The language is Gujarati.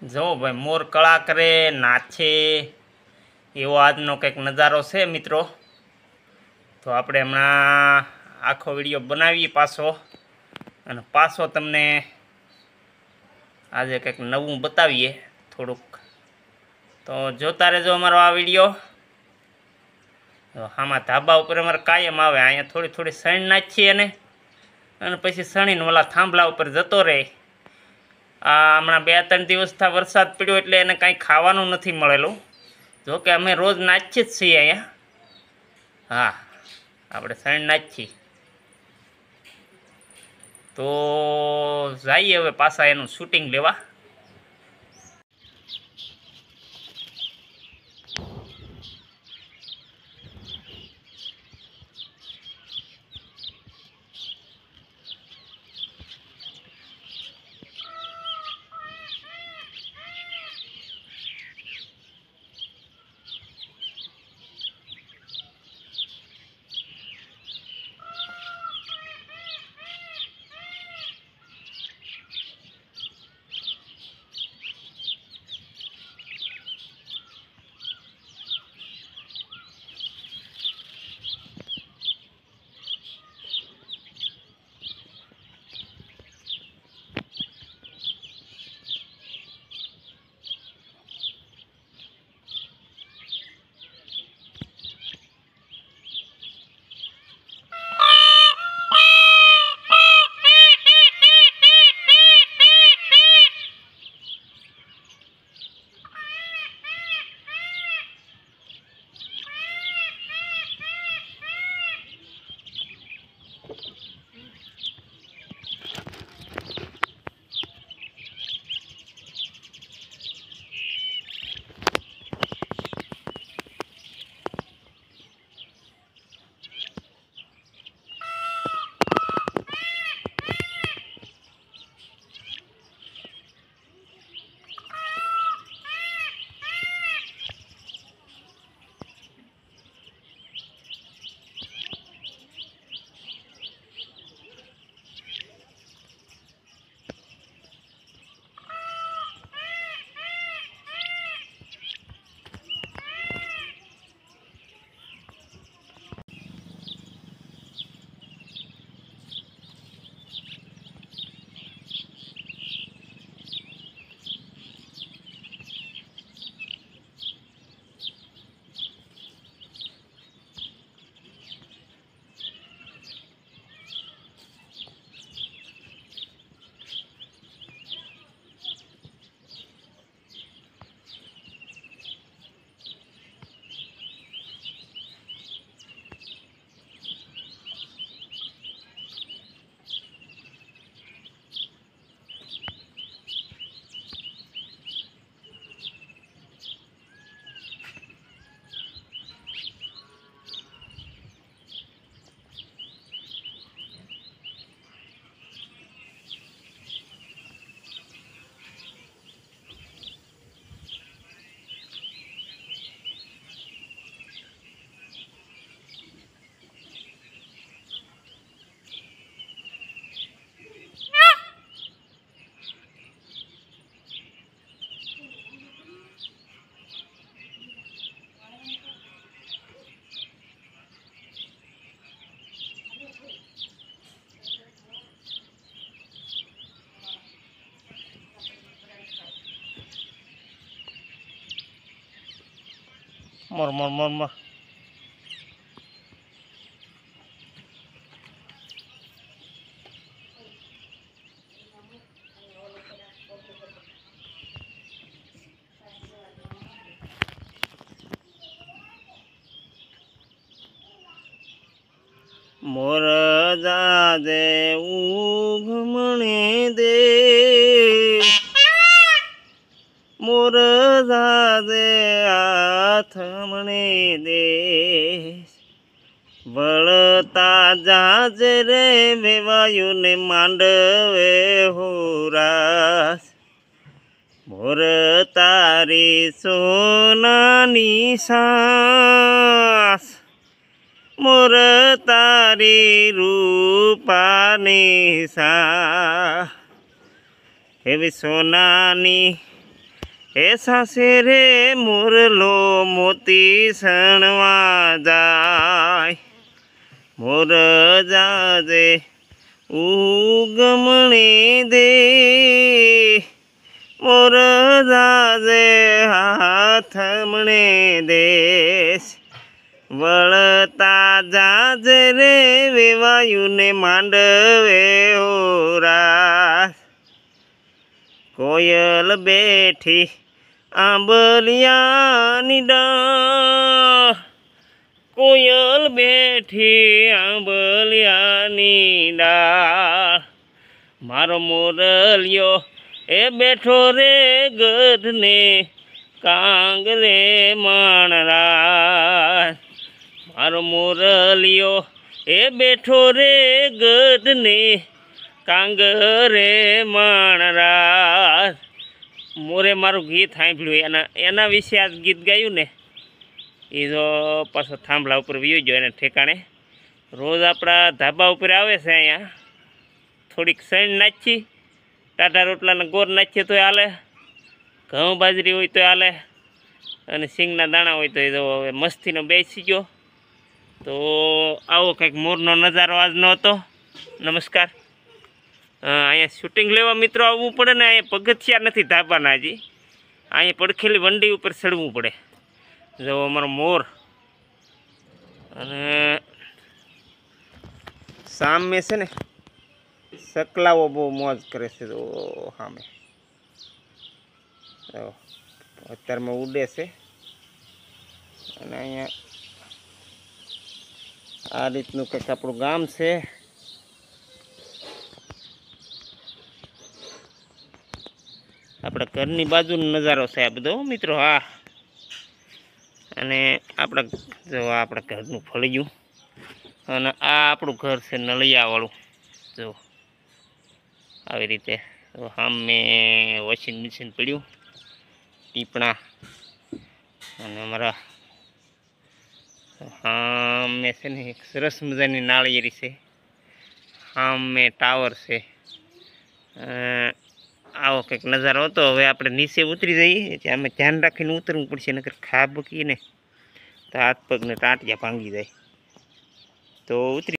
જો ભાઈ મોર કળા કરે નાચે એવો આજનો કંઈક નજારો છે મિત્રો. તો આપણે હમણાં આખો વિડીયો બનાવીએ પાછો, અને પાછો તમને આજે કંઈક નવું બતાવીએ થોડુંક. તો જોતા રહેજો અમારો આ વિડીયો. આમાં ધાબા ઉપર અમારે કાયમ આવે, અહીંયા થોડી થોડી સણ નાખીએ અને પછી સણીને ઓલા થાંભલા ઉપર જતો રહે. આ હમણાં 2-3 દિવસથી વરસાદ પડ્યો એટલે એને કાંઈ ખાવાનું નથી મળેલું. જોકે અમે રોજ નાચીએ જ છીએ અહીંયા. હા, આપણે સણ નાચીએ. તો જઈએ હવે પાછા એનું શૂટિંગ લેવા. મોર મોર મોર મોર. મોર જાજે ઉઘમણે દે, મોર જાજે આથમણે દે, વળતા જાજે રે વેવાયુને માંડવે હોરાસ. મોર તારી સોનાની સાસ, મોર તારી રૂપાની સા. એવી સોનાની હે સાસે રે મોરલો મોતી સણવા જાય, મોર જાજે ઉગમણે દે, મોર જાજે હાથમણે દેશ, વળતા જાજ રે વેવાયુને માંડવે હોરા, કોયલ બેઠી આંબલિયાની ડાળ, કોયલ બેઠી આંબલિયાની ડાળ, મારો મોરલિયો એ બેઠો રે ગઢને કાંગરે માણરા, મારો મોરલિયો એ બેઠો રે ગઢને કાંગરે માણરા. મોરે મારું ગીત સાંભળ્યું એના વિશે આ ગીત ગાયું ને એ જો પાછો થાંભલા ઉપર વયો ગયો એને ઠેકાણે. રોજ આપણા ધાબા ઉપર આવે છે અહીંયા, થોડીક સણ નાખી, ટાટા રોટલાના ગોર નાખીએ તોય હાલે, ઘઉં બાજરી હોય તોય હાલે, અને સિંગના દાણા હોય તો એ જો હવે મસ્તીનો બેસી ગયો. તો આવો કંઈક મોરનો નજારો આજનો હતો. નમસ્કાર. અહીંયા શૂટિંગ લેવા મિત્રો આવવું પડે ને, અહીંયા પગથિયા નથી ધાબાના, હજી અહીંયા પડખેલી વંડી ઉપર ચડવું પડે. જો અમારો મોર, અને સામે છે ને સકલાઓ બહુ મોજ કરે છે. તો સામે અત્યારમાં ઉડે છે, અને અહીંયા આ રીતનું કંઈક આપણું ગામ છે. આપણા ઘરની બાજુનો નજારો છે આ બધો મિત્રો. હા, અને આપણા જો આપણા ઘરનું ફળિયું, અને આ આપણું ઘર છે નળિયાવાળું. જો આવી રીતે સામે વોશિંગ મશીન પડ્યું, ટીપણા, અને અમારા સામે છે ને એક સરસ મજાની નાળિયેરી છે, સામે ટાવર છે. આવો કંઈક નજારો હતો. હવે આપણે નીચે ઉતરી જઈએ, આમાં ધ્યાન રાખીને ઉતરવું પડશે, નકર ખાબકીને તો હાથ પગને ટાંટિયા ભાંગી જાય. તો ઉતરી